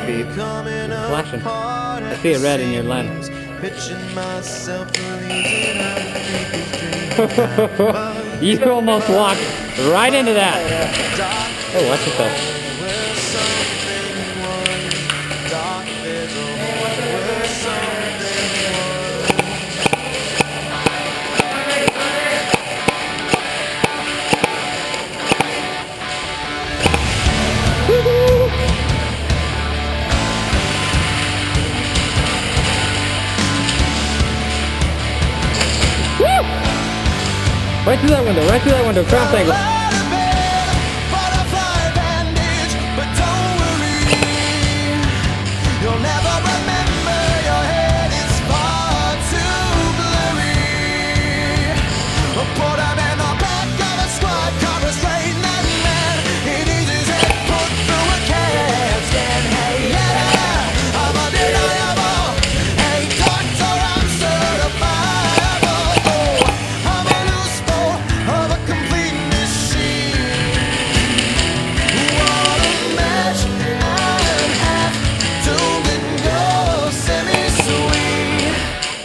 speed. It's flashing. I see a red in your lens. You almost walked right into that. Oh, watch yourself. Right through that window, craft angle. You'll never remember, your head is far too blurry. Put him in the back of a squad car, a straight man. He needs his head put through a CAT scan. Hey, yeah, I'm undeniable. Hey, doctor, I'm certifiable. Oh, I'm a loose bolt of a complete machine. What a match and half doomed and go semi-sweet.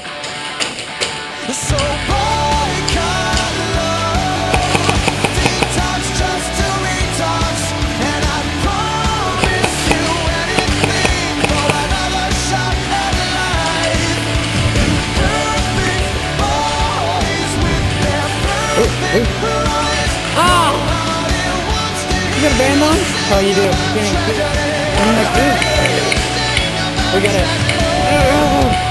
So boycott love, detox just to retox, and I promise you anything for another shot at life. Perfect boys with their perfect prize. Oh! You got a band on? Oh, you do. You can't even see it. I'm like, dude. We got it. Oh.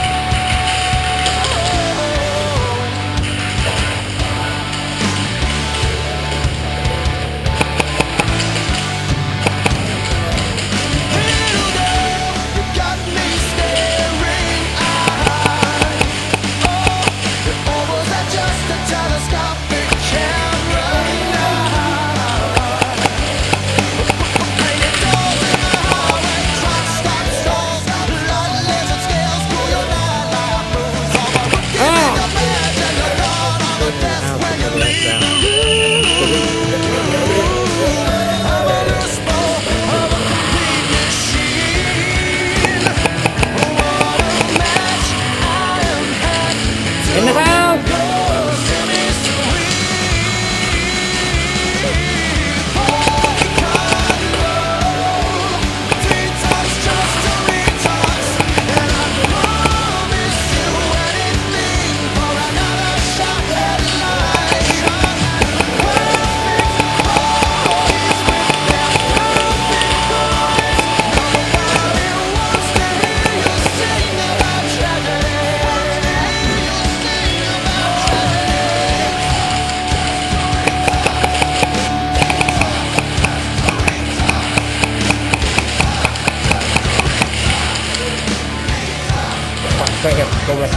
In the house! Right here, go right.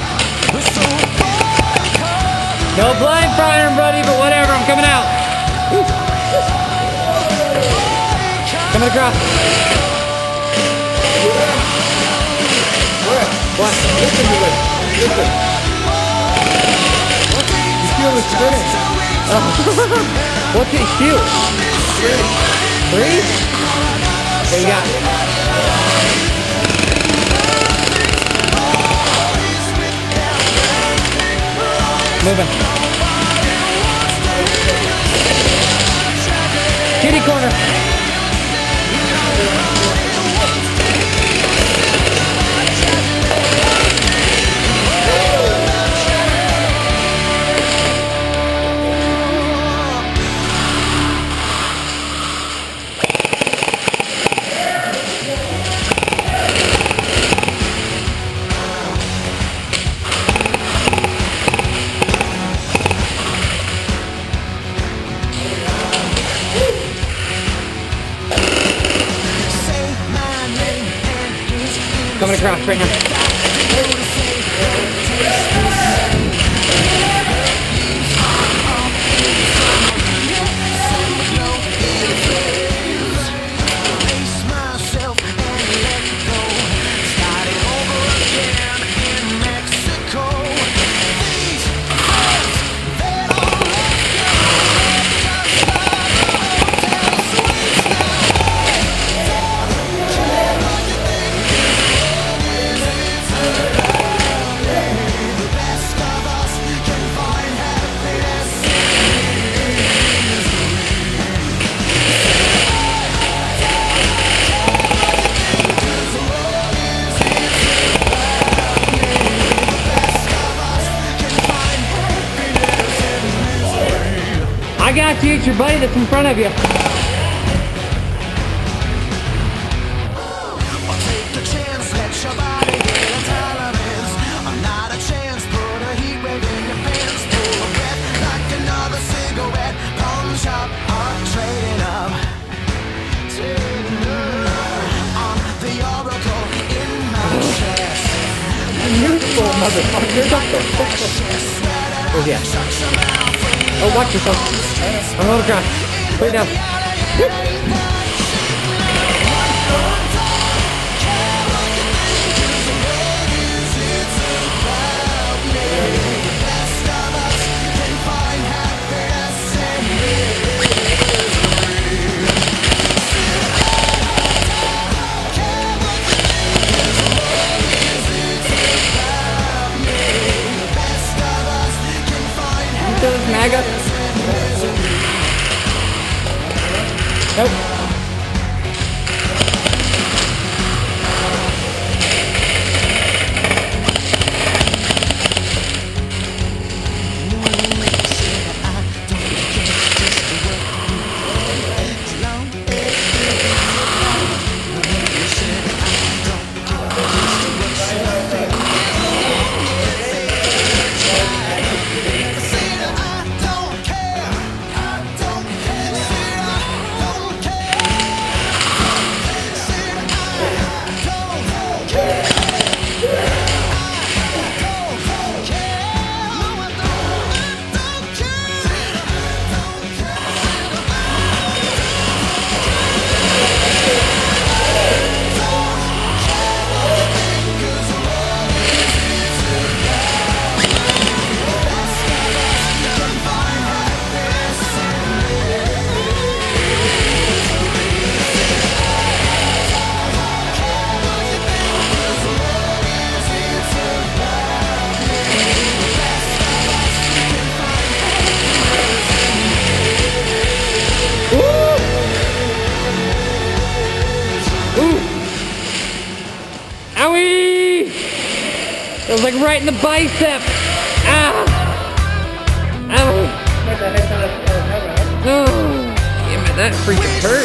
No blind firing, buddy, but whatever, I'm coming out. Woo. Coming across. What? Listen to it. Listen. What? You feel the spinning. Oh. What's it shoot? 3? What you got? Moving. Kitty corner. Coming across right now. not shoot your buddy that's in front of you. Or take a chance, let your body get a tolerance. I'm not a chance, put a heat wave in your pants. Pull a breath like another cigarette. Punch up, or trading up. On the oracle in my chest. Beautiful motherfucker. Oh yeah. Oh, watch yourself. I'm on the ground. Put it down. Those MAGA? Nope. Owie! It was like right in the bicep. Ah! Owie! Oh, damn it, that freaking hurt.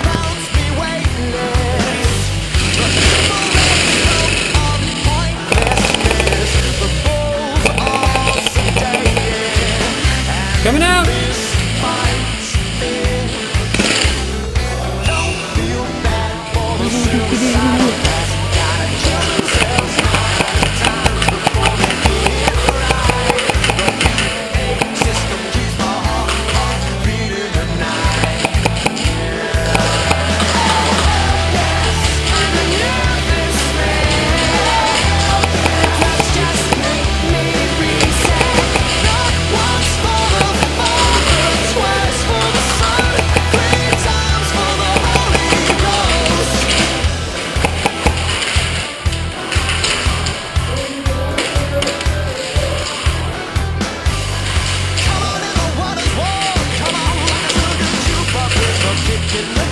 Coming out! Come on,